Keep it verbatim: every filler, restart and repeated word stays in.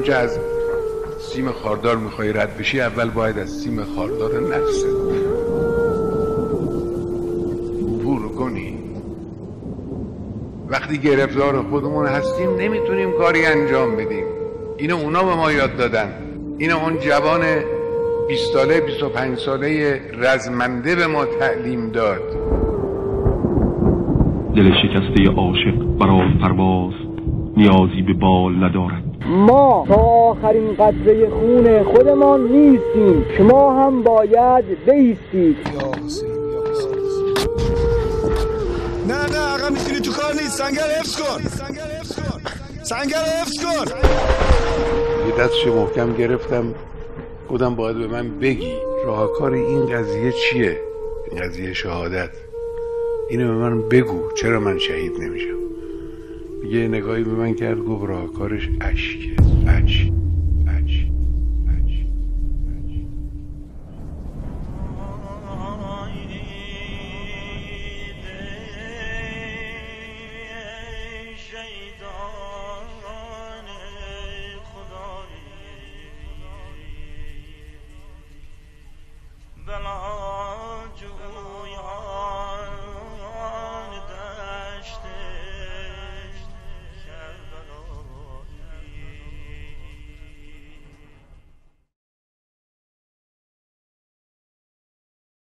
چنانچه از سیم خاردار میخوای رد بشی، اول باید از سیم خاردار نفست عبور کنی. وقتی گرفتار خودمون هستیم نمیتونیم کاری انجام بدیم. اینو اونا به ما یاد دادن. اینو اون جوان بیست ساله بیست و پنج ساله رزمنده به ما تعلیم داد. دل شکسته عاشق برای پرواز نیازی به بال ندارد. ما تا آخرین قطره خون خودمان نیستیم، شما هم باید بایستید. نه نه آقا میتونی تو کار نیست. سنگر حفظ کن، سنگر حفظ کن، سنگر حفظ کن. یه دستشو محکم گرفتم، خودم باید به من بگی راهکار این قضیه چیه، این قضیه شهادت. اینو به من بگو، چرا من شهید نمیشم؟ یه نگاهی به من کرد، گفت راهکارش اشکه. اشک